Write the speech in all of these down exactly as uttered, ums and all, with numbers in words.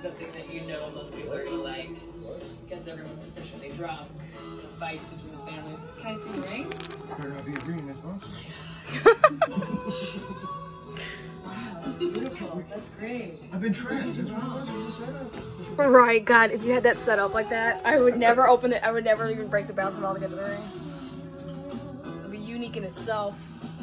something that you know most people are gonna like. Gets everyone sufficiently drunk. Fights between the families. Can I see the ring? Better not be agreeing this month. Wow, that's beautiful. That's great. I've been trained. That's what it was. It was set up. Right, God, if you had that set up like that, I would never open it. I would never even break the bounce ball to get to the ring. It would be unique in itself.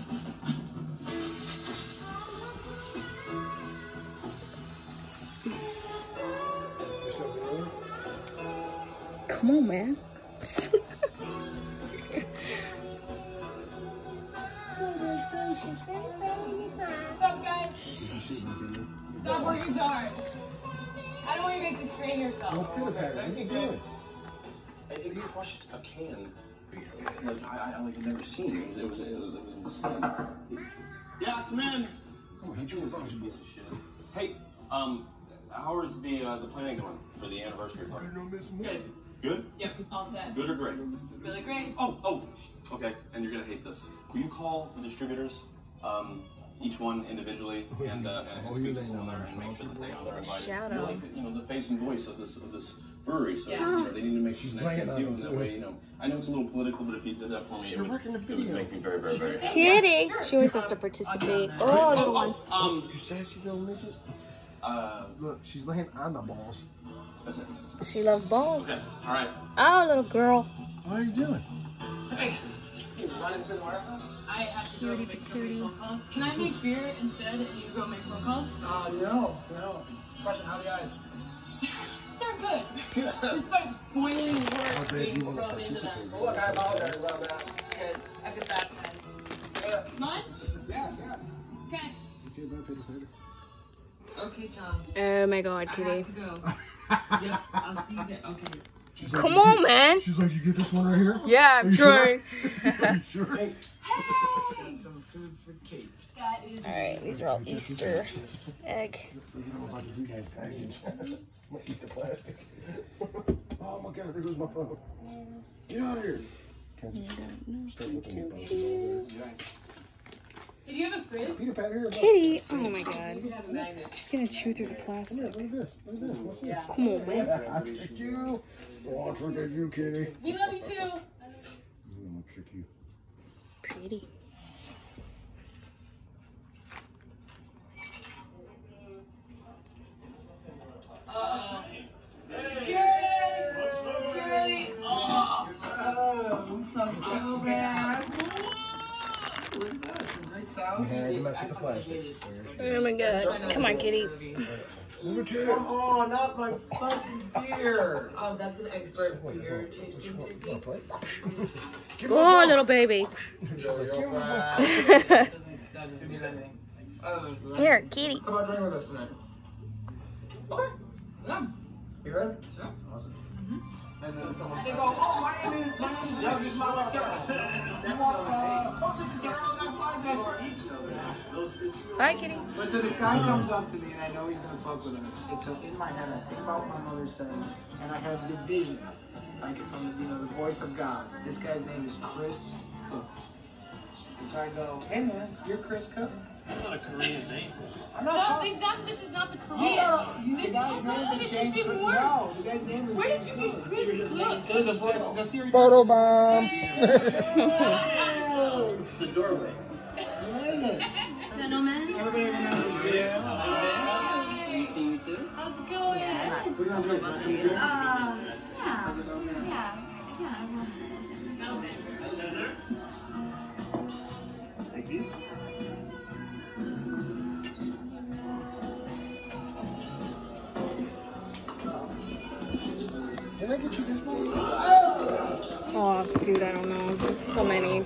Come on, man. What's up, guys? Stop working so hard. I don't want you guys to strain yourself. No pitter patter. You'd be good. If you crushed a can, like I, I like I've never seen it. It was, it was, it was insane. Yeah, come in. Oh, he drew a bunch of piece of shit. Hey, um, how is the uh, the planning going for the anniversary party? Good. Good? Yep, all set. Good or great? Really great. Oh, oh, okay. And you're gonna hate this. Will you call the distributors, um, each one individually, and uh, and speak to them there and make sure that they know they're invited? Shout You're out. like, you know, the face and voice of this of this brewery, so Yeah. you know they need to make sure She's next laying thing on too. it, And that too. way, you know, I know it's a little political, but if you did that for me, it You're would, working the it would video. make me very, very, very happy. Kitty! She always has to participate. Oh, little one. Oh, oh, um, You sassy little midget. uh, Look, she's laying on the balls. that's it. She loves balls. Okay, all right. Oh, little girl. What are you doing? Hey, you running through the warehouse? I have to go Cutie make so many patootie. phone calls. Can I make beer instead and you go make phone calls? Uh, no, no. Question, how are the eyes? They're good. Despite boiling words bad being you wanna thrown into them. participate? Oh, look, I apologize about that. It's good. I have to baptize. Yeah. Mine? Yes, yes. Okay. Okay, bye, pitter patter. Okay, Tom. Oh my God, I Kitty. have to go. Yep, I'll see you there. Okay. She's like, Come "You on, get-" man. She's like, you get this one right here? Yeah, Are I'm you trying. Sure? Are you sure? Hey, Hey! got some food for Kate. That is Alright, these are all Easter egg. You know about the big ass package. I'm gonna eat the plastic. Oh my God, there goes my phone. Get out of here. Can't just start looking at those. Did you have a fridge? Peter Pan here. Kitty! Oh my God. You have a magnet. She's gonna chew through the Come here, plastic. look at this. Look at this. What's this? Yeah. Come on, man. I'll trick you. Oh, I'll trick at you, kitty. We love you too. I'm gonna trick you. Pretty. Uh-oh. Security! Security! Oh! Oh, so bad. Great sound. Yeah, to mess with the plastic. Oh my God. Come on, Kitty. Move it to Come on, not my fucking beer. Oh, that's an expert beer tasting technique. Oh, little baby. Doesn't doesn't do anything. Other than that. Here, Kitty. Come on, drink with us tonight. Okay. Yeah. You ready? Sure. Awesome. Mm-hmm. And then someone they go, oh, my name is, my name is Jeff, you smell like that. They want, uh, oh, this is Carol, that's my name. Bye, Kitty. But so this guy comes up to me and I know he's gonna fuck with us. And so in my head, I think about what my mother said, and I have the vision, like from the, you know, the voice of God. This guy's name is Chris Cook. And so I go, hey man, you're Chris Cook. That's not a Korean name. I'm not No, talking. he's not, this is not the No, Korean. no, no. This- The guy's no, name this is James even Cook. worse. No, the guy's name is. Where did you get Chris Cook? There's a voice. The theory. Photo bomb. The doorway. Gentlemen. Everybody remembers Jim. How's it going? We're gonna do it. Uh, yeah, yeah, yeah, I will. Thank you. Did I get you this one? Oh, dude, I don't know. So many.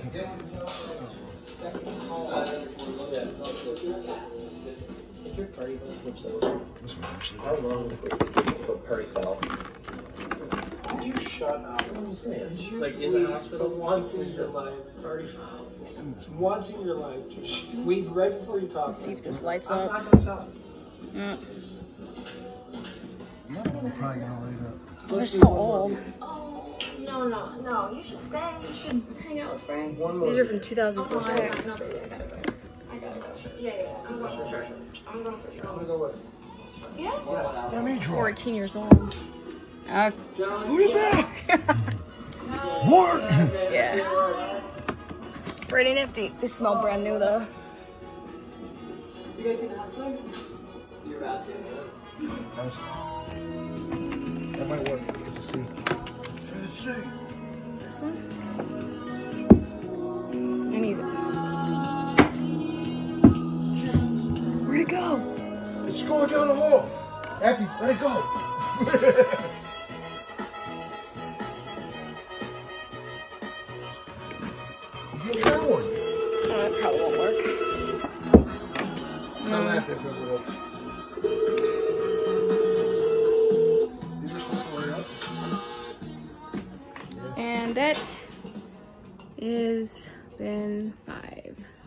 This one actually. How long would it take to put Perry fell? You shut up. Like in the hospital? Once in your life. Once in your life. Just wait right before you talk. Let's see if this lights I'm up. not gonna talk. Mm. I'm probably gonna light up. They're so old. Oh, no, no, no. You should stay. You should hang out with Frank. One more. These are from two thousand Oh, I gotta six. go. I gotta go. I gotta go. Yeah, yeah. I'm going. I'm going. I'm gonna go with. Yeah? Let me draw. fourteen years old. Uh, Put it back. What? yeah. Pretty nifty. They smell brand new though. You guys see the hustler? You're about to. That might work. It's a C. It's a C. This one? I need it. Where'd it go? It's going down the hall. Abby, let it go. You try one. Oh, that probably won't work. Don't laugh at it off. These are supposed to light up. And that is bin five.